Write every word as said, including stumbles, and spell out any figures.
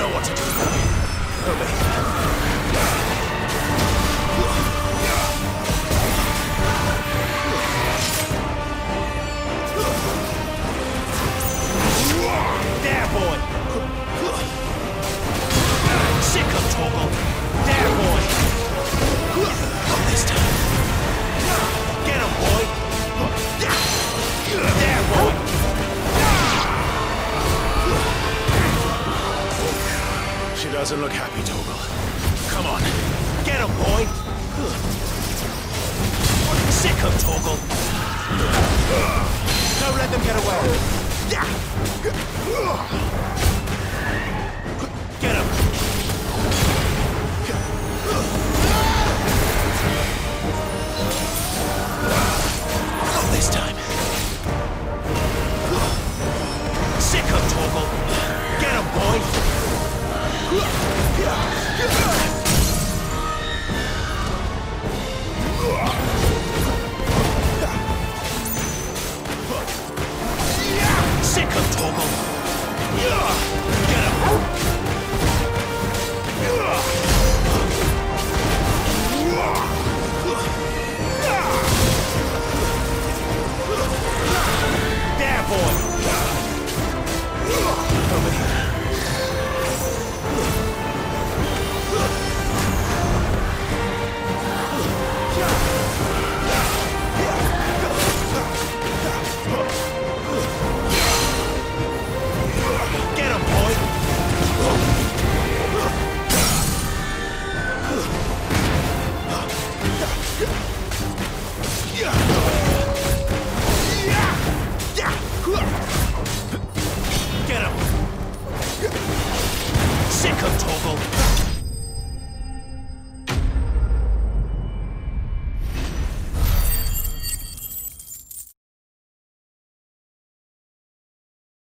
know what to do. Obey. There, boy! Sick of Torgal! There, boy! Not this time. Get him, boy! There, boy! She doesn't look happy, Torgal. Come on. Get him, boy! Sick of Torgal! Don't let them get away!